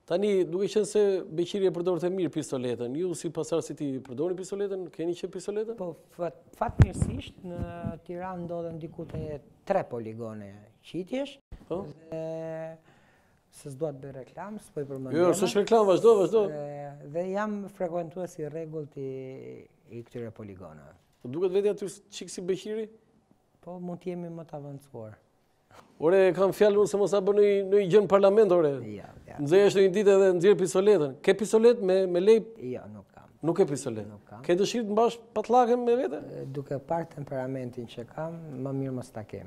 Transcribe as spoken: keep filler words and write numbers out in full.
Tani, duke qenë se Beqiri e përdor të mirë pistoletën, ju si pasar si ti përdorni pistoletën? Keni që pistoletën? Po, fatmirësisht në Tiranë ndodhen diku te tre poligone qitjesh, dhe se s'do të bëj reklam, s'po i përmend. Jo, s'është reklam, vazhdo, vazhdo. Dhe jam frekuentues i rregullt i këtyre poligoneve. Po duket vetë aty çik si Beqiri? Po, mund të jemi më të avancuar. Ore, kam fjalë unë se mos a bën në një gjë në parlament, ore. Ja, ja. Nxjerrësh në një ditë edhe nxjerr pistoletën. Ke pistolet me me lej? Jo, nuk kam. Nuk ke pistolet. Nuk kam. Ke dëshirë të mbash patllakën me vete? Duke parë temperamentin që kam, më mirë mos ta kem.